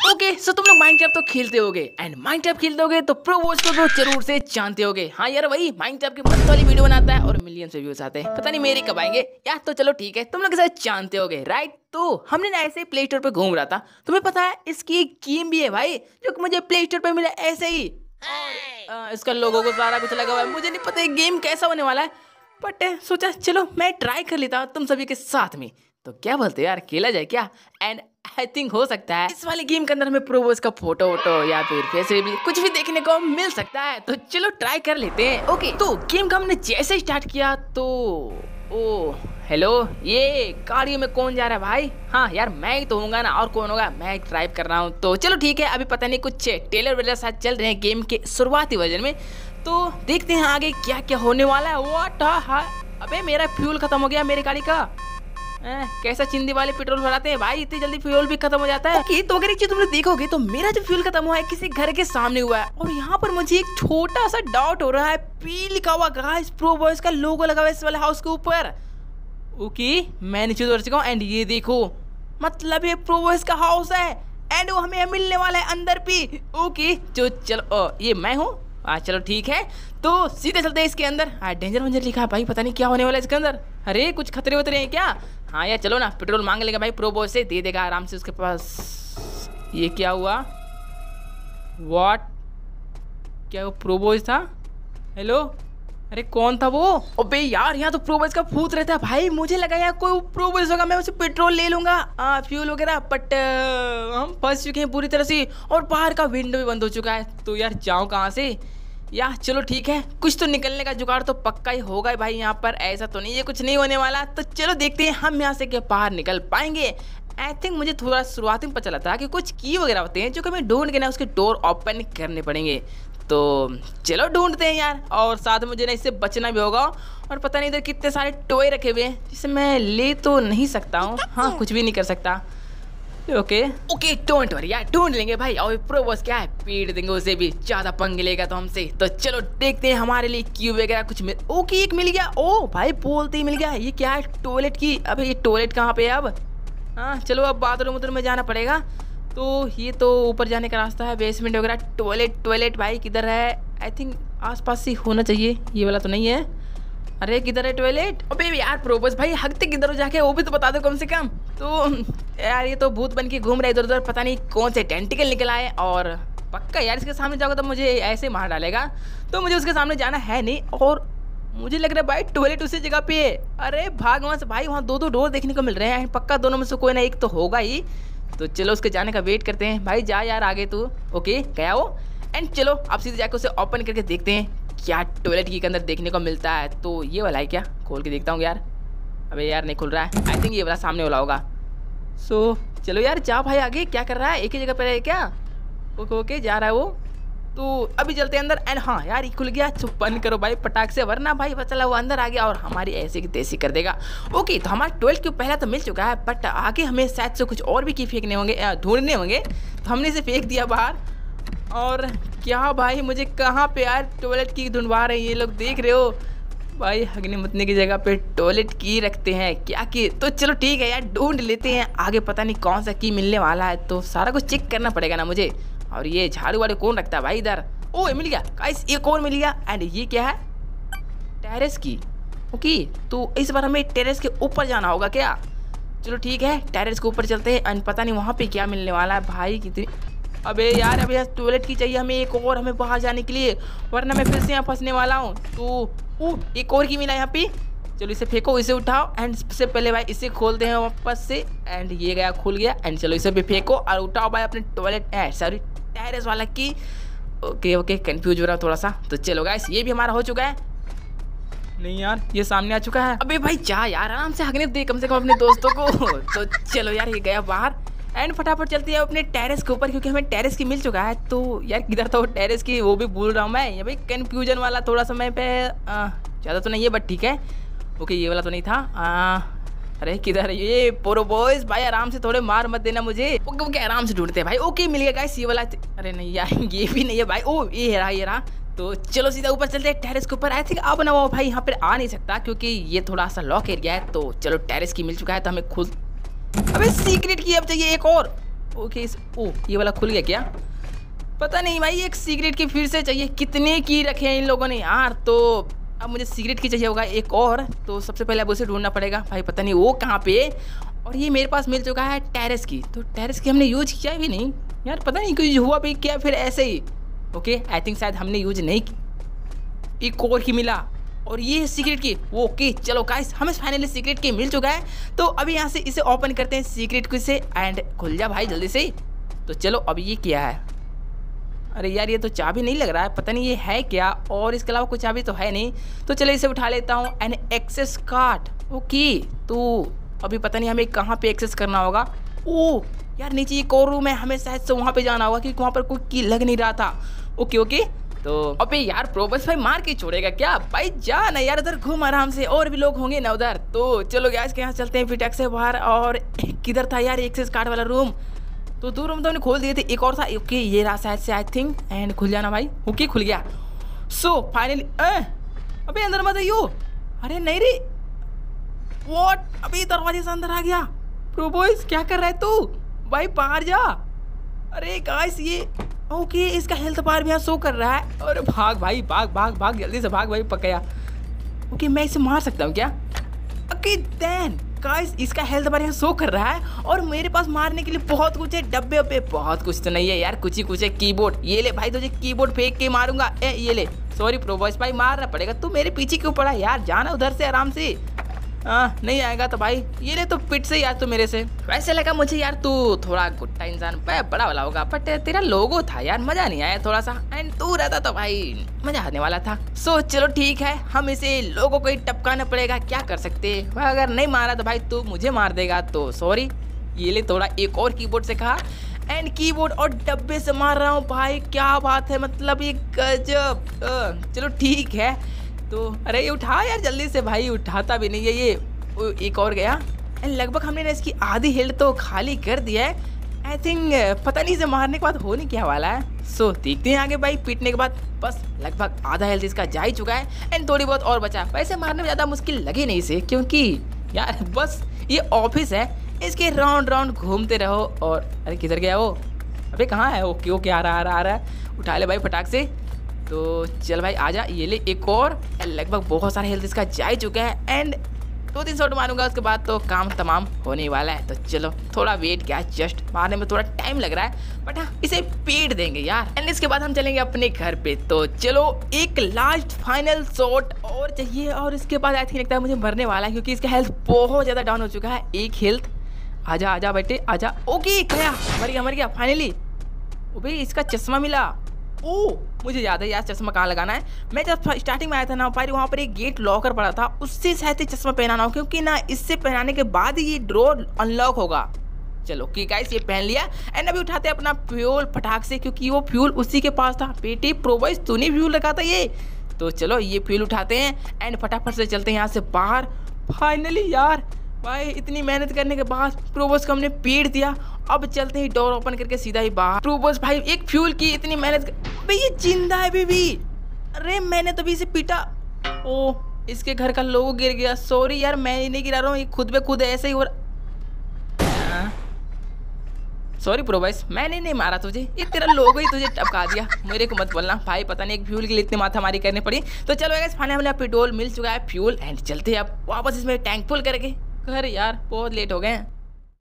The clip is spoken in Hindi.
ओके सो तुम लोग माइनक्राफ्ट तो खेलते होगे एंड माइनक्राफ्ट खेलते होगे तो प्रोवोज को तो जरूर से जानते होगे। हाँ यार वही माइनक्राफ्ट की मस्त वाली वीडियो बनाता है और मिलियन से व्यूज आते हैं। पता नहीं मेरे कब आएंगे यार। तो चलो ठीक है, तुम लोग शायद जानते होगे राइट। तो हमने ना ऐसे प्ले स्टोर पे घूम रहा था, तुम्हें पता है इसकी एक गेम भी है भाई जो मुझे प्ले स्टोर पे मिला ऐसे ही। इसका लोगो को सारा कुछ लगा हुआ है, मुझे नहीं पता ये गेम कैसा होने वाला है, बट सोचा चलो मैं ट्राई कर लेता हूँ तुम सभी के साथ में। तो क्या बोलते हो यार, खेला जाए क्या? एंड आई थिंक हो सकता है इस वाले गेम के अंदर हमें प्रोवोज का फोटो वोटो या फिर वैसे भी कुछ भी देखने को मिल सकता है। तो चलो ट्राई कर लेते हैं। ओके तो गेम का हमने जैसे स्टार्ट किया तो ओ हेलो, ये गाड़ी में कौन जा रहा है भाई? हाँ यार मैं ही तो होऊंगा ना, और कौन होगा? मैं ड्राइव कर रहा हूँ। तो चलो ठीक है, अभी पता नहीं कुछ टेलर वगैरह साथ चल रहे हैं गेम के शुरुआती वर्जन में, तो देखते हैं आगे क्या क्या होने वाला है। व्हाट अबे मेरा फ्यूल खत्म हो गया मेरी गाड़ी का। कैसा चिंदी वाले पेट्रोल भराते हैं भाई, इतनी जल्दी फ्यूल भी खत्म हो जाता है। ओके तो अगर एक चीज तुम लोग देखोगे तो मेरा जो फ्यूल खत्म हुआ है किसी घर के सामने हुआ है, और यहाँ पर मुझे एक छोटा सा डाउट हो रहा है। पी लिखा हुआ गाइस, प्रोवोज का लोगो लगा हुआ है इस वाले हाउस के ऊपर। ओके मैं नीचे उतर चुका हूँ एंड ये देखो, मतलब ये प्रोवोज का हाउस है एंड वो हमें मिलने वाला है अंदर भी। ओके जो चलो ये मैं हूँ। चलो ठीक है, तो सीधे चलते हैं इसके अंदर। डेंजर वेंजर लिखा है भाई, पता नहीं क्या होने वाला है इसके अंदर। अरे कुछ खतरे वतरे हैं क्या? हाँ यार चलो ना, पेट्रोल मांग लेगा भाई प्रोवोज से, दे देगा आराम से उसके पास। ये क्या हुआ? व्हाट, क्या वो प्रोवोज था? हेलो, अरे कौन था वो? अबे यार यहाँ तो प्रोवोज का भूत रहता है भाई, मुझे लगा यार कोई प्रोवोज होगा, मैं उसे पेट्रोल ले लूंगा फ्यूल वगैरह, बट हम फंस चुके हैं पूरी तरह से और बाहर का विंडो भी बंद हो चुका है। तो यार जाऊँ कहाँ से? यार चलो ठीक है, कुछ तो निकलने का जुगाड़ तो पक्का ही होगा भाई यहाँ पर, ऐसा तो नहीं है कुछ नहीं होने वाला। तो चलो देखते हैं हम यहाँ से क्या बाहर निकल पाएंगे। आई थिंक मुझे थोड़ा शुरुआत में पता चला था कि कुछ की वगैरह होते हैं जो कि हमें ढूंढ के ना उसके डोर ओपन करने पड़ेंगे। तो चलो ढूंढते हैं यार, और साथ में मुझे ना इससे बचना भी होगा। और पता नहीं इधर कितने सारे टॉय रखे हुए हैं जिसे मैं ले तो नहीं सकता हूँ। हाँ कुछ भी नहीं कर सकता। ओके डोंट वरी यार, ढूंढ लेंगे भाई। और प्रोवोज क्या है, पीट देंगे उसे भी, ज्यादा पंगे लेगा तो हमसे। तो चलो देखते हैं हमारे लिए क्यूब वगैरह कुछ मिल। ओके एक मिल गया। ओ भाई बोलते ही मिल गया। ये क्या है? टॉयलेट की। अबे ये टॉयलेट कहाँ पे है अब? हाँ चलो अब बाथरूम उधर में जाना पड़ेगा। तो ये तो ऊपर जाने का रास्ता है, बेसमेंट वगैरह। टॉयलेट भाई किधर है? आई थिंक आसपास ही होना चाहिए, ये वाला तो नहीं है। अरे किधर है टॉयलेट? अबे यार प्रोवोज भाई हकते किधर हो जाके, वो भी तो बता दो कम से कम। तो यार ये तो भूत बन के घूम रहा है इधर उधर, पता नहीं कौन से टेंटिकल निकल आए। और पक्का यार इसके सामने जाओगे तो मुझे ऐसे मार डालेगा, तो मुझे उसके सामने जाना है नहीं। और मुझे लग रहा है भाई टॉयलेट उसी जगह पे है। अरे भाग वहाँ से भाई, वहाँ दो डोर देखने को मिल रहे हैं, पक्का दोनों में से कोई ना एक तो होगा ही। तो चलो उसके जाने का वेट करते हैं। भाई जा यार आगे तू। ओके गया वो, एंड चलो अब सीधे जाकर उसे ओपन करके देखते हैं क्या टॉयलेट के अंदर देखने को मिलता है। तो ये वाला है क्या? खोल के देखता हूँ यार। अबे यार नहीं खुल रहा है, आई थिंक ये वाला सामने वाला होगा। सो चलो यार जा भाई आगे। क्या कर रहा है, एक ही जगह पर है क्या? ओके जा रहा है वो। तो अभी चलते हैं अंदर। एंड हाँ यार ये खुल गया, तो बंद करो भाई पटाख से, वरना भाई चला वो अंदर आ गया और हमारी ऐसे की तैसी कर देगा। ओके तो हमारा 12 क्यूब पहला तो मिल चुका है, बट आगे हमें शायद से कुछ और भी की फेंकने होंगे, ढूंढने होंगे। तो हमने इसे फेंक दिया बाहर। और क्या भाई मुझे कहाँ पे यार टॉयलेट की ढूंढवा रहे हैं ये लोग, देख रहे हो भाई हगने मुतने की जगह पे टॉयलेट की रखते हैं क्या की। तो चलो ठीक है यार ढूंढ लेते हैं आगे, पता नहीं कौन सा की मिलने वाला है, तो सारा कुछ चेक करना पड़ेगा ना मुझे। और ये झाड़ू वाड़ू कौन रखता है भाई इधर? ओ मिल गया गाइस, एक और मिल गया। एंड ये क्या है? टेरेस की। ओके तो इस बार हमें टेरेस के ऊपर जाना होगा क्या? चलो ठीक है टेरेस के ऊपर चलते हैं। एंड पता नहीं वहाँ पे क्या मिलने वाला है भाई। कितनी अबे यार टॉयलेट की चाहिए हमें एक और, हमें बाहर जाने के लिए, वरना मैं फिर से यहाँ फंसने वाला हूँ। तो एक और की मिला यहाँ पे। चलो इसे फेंको, इसे उठाओ। एंड सबसे पहले भाई इसे खोलते हैं वापस से। एंड ये गया खुल गया। एंड चलो इसे भी फेंको और उठाओ भाई अपने टॉयलेट सॉरी टेरेस वाला की। ओके कंफ्यूज हो रहा हूँ थोड़ा सा। तो चलो गाइस ये भी हमारा हो चुका है। नहीं यार ये सामने आ चुका है। अबे भाई जा यार आराम से हगने दे कम से कम अपने दोस्तों को। तो चलो यार ये गया बाहर। एंड फटाफट चलते हैं अपने टेरेस के ऊपर, क्योंकि हमें टेरेस की मिल चुका है। तो यार किधर था वो टेरेस की, वो भी भूल रहा हूँ मैं। ये भाई कन्फ्यूजन वाला थोड़ा समय पे ज़्यादा तो नहीं है बट ठीक है। ओके ये वाला तो नहीं था। अरे किधर है ये प्रोवोज भाई? आराम से, थोड़े मार मत देना मुझे। ओके आराम से ढूंढते हैं भाई। ओके मिल गया गाइस ये वाला। अरे नहीं यार ये भी नहीं है भाई। ओ ये रहा। तो चलो सीधा ऊपर चलते हैं टेरेस के ऊपर। आई थिंक अब ना वो भाई यहाँ पर आ नहीं सकता क्योंकि ये थोड़ा सा लॉक एरिया है। तो चलो टेरेस की मिल चुका है तो हमें खुद। अबे सीक्रेट की अब चाहिए एक और। ओके ओ ये वाला खुल गया क्या? पता नहीं भाई, एक सीक्रेट की फिर से चाहिए। कितने की रखे हैं इन लोगों ने यार। तो अब मुझे सीक्रेट की चाहिए होगा एक और। तो सबसे पहले अब उसे ढूंढना पड़ेगा भाई, पता नहीं वो कहाँ पे। और ये मेरे पास मिल चुका है टेरेस की। तो टेरेस की हमने यूज किया भी नहीं यार, पता नहीं कुछ हुआ भी क्या फिर ऐसे ही। ओके आई थिंक शायद हमने यूज नहीं की। एक और की मिला और ये सीक्रेट की। ओके चलो गाइस, हमें फाइनली सीक्रेट की मिल चुका है। तो अभी यहाँ से इसे ओपन करते हैं सीक्रेट की से। एंड खुल जा भाई जल्दी से। तो चलो अब ये क्या है? अरे यार ये तो चाबी नहीं लग रहा है, पता नहीं ये है क्या। और इसके अलावा कुछ चाबी तो है नहीं। तो चलो इसे उठा लेता हूँ। And access card. ओके तो अभी पता नहीं हमें कहाँ पे एक्सेस करना होगा। ओ यार नीचे एक और रूम है, हमें शायद से वहाँ पे जाना होगा क्योंकि वहाँ पर कोई की लग नहीं रहा था। ओके ओके तो अबे यार प्रोबस भाई मार के छोड़ेगा क्या भाई? जा ना यार, उधर घूम आराम से, और भी लोग होंगे ना उधर। तो चलो गैस के यहाँ चलते हैं फिटक से बाहर। और किधर था यार एक्सेस कार्ड वाला रूम? तो दो रूम तो हमने खोल दिए थे, एक और था। ओके ये रहा शायद से आई थिंक। एंड खुल जाना भाई। ओके खुल गया। सो फाइनली अबे अंदर मत आइयो। अरे नहीं रे, व्हाट? अभी दरवाजे से अंदर आ गया। प्रोबॉयज क्या कर रहा है तू भाई? बाहर जा। अरे गाइस ये ओके इसका हेल्थ बार भी यहाँ शो कर रहा है। और भाग भाई, भाग भाग भाग जल्दी से भाग भाई, पकया। ओके मैं इसे मार सकता हूँ क्या? ओके देन गाइस इसका हेल्थ बार यहाँ शो कर रहा है और मेरे पास मारने के लिए बहुत कुछ है। डब्बे वब्बे बहुत कुछ तो नहीं है यार, कुछ ही कुछ है। कीबोर्ड ये ले भाई, तुझे कीबोर्ड फेंक के मारूंगा। ये ले। सॉरी प्रोबॉयज भाई मारना पड़ेगा। तू मेरे पीछे क्यों पड़ा यार? जाना उधर से आराम से। नहीं आएगा तो भाई ये ले तो पिट से यार तू मेरे से। वैसे लगा मुझे यार तू थोड़ा गुट्टा इंसान बड़ा वाला होगा, बट तेरा लोगो था यार, मजा नहीं आया थोड़ा सा। एंड तू रहता तो भाई मजा आने वाला था। सो चलो ठीक है, हम इसे लोगों को ही टपकाना पड़ेगा, क्या कर सकते हैं। अगर नहीं मारा तो भाई तू मुझे मार देगा, तो सॉरी। ये ले थोड़ा एक और कीबोर्ड से कहा। एंड कीबोर्ड और डब्बे से मार रहा हूँ भाई, क्या बात है, मतलब ये गजब। चलो ठीक है। तो अरे ये उठा यार जल्दी से भाई, उठाता भी नहीं है ये। एक और गया। एंड लगभग हमने ना इसकी आधी हेल्थ तो खाली कर दिया है आई थिंक। पता नहीं इसे मारने के बाद होने क्या वाला है। सो देखते हैं आगे भाई। पीटने के बाद बस लगभग आधा हेल्थ इसका जा ही चुका है। एंड थोड़ी बहुत और बचा। वैसे मारने में ज़्यादा मुश्किल लगे नहीं इसे, क्योंकि यार बस ये ऑफिस है, इसके राउंड राउंड घूमते रहो। और अरे किधर गया वो? अबे कहाँ है? ओके ओके आ रहा है। उठा ले भाई फटाक से। तो चल भाई आजा। ये ले एक और। लगभग बहुत सारा हेल्थ इसका जा ही चुका है। एंड 2-3 शॉट मारूंगा उसके बाद तो काम तमाम होने वाला है। तो चलो थोड़ा वेट किया, जस्ट मारने में थोड़ा टाइम लग रहा है, बट हाँ इसे पीट देंगे यार। एंड इसके बाद हम चलेंगे अपने घर पे। तो चलो एक लास्ट फाइनल शॉट और चाहिए। और इसके बाद आई थिंक लगता है मुझे मरने वाला है, क्योंकि इसका हेल्थ बहुत ज़्यादा डाउन हो चुका है। एक हेल्थ। आजा आजा बेटे आजा। ओके गया, मर गया फाइनली। ओबे इसका चश्मा मिला। ओ मुझे याद है यार चश्मा कहाँ लगाना है। मैं जब स्टार्टिंग में आया था ना भाई, वहाँ पर एक गेट लॉकर पड़ा था, उससे शायद ही चश्मा पहनाना हो, क्योंकि ना इससे पहनाने के बाद ही ये डोर अनलॉक होगा। चलो कि गाइस ये पहन लिया। एंड अभी उठाते हैं अपना फ्यूल फटाक से, क्योंकि वो फ्यूल उसी के पास था। बेटे प्रोबॉयज तूने फ्यूल रखा था ये। तो चलो ये फ्यूल उठाते हैं एंड फटाफट से चलते हैं यहाँ से बाहर। फाइनली यार भाई इतनी मेहनत करने के बाद प्रोबॉस को हमने पीट दिया। अब चलते ही डोर ओपन करके सीधा ही बाहर। प्रोबॉस भाई एक फ्यूल की इतनी मेहनत भाई ये जिंदा है बेबी। अरे मैंने तो भी इसे पीटा। ओ इसके घर का लोगो गिर गया। सॉरी यार मैं नहीं गिरा रहा हूँ, ये खुद पे खुद ऐसे ही हो रहा। सॉरी प्रोबॉस मैंने नहीं मारा तुझे, ये तेरा लोगो ही तुझे टपका दिया। मेरे को मत बोलना भाई, पता नहीं एक फ्यूल के लिए इतनी माथामारी करनी पड़ी। तो चलो गाइस फाइनली पेट्रोल मिल चुका है, फ्यूल। एंड चलते हैं अब वापस इसमें टैंक फुल करके घर। यार बहुत लेट हो गए हैं।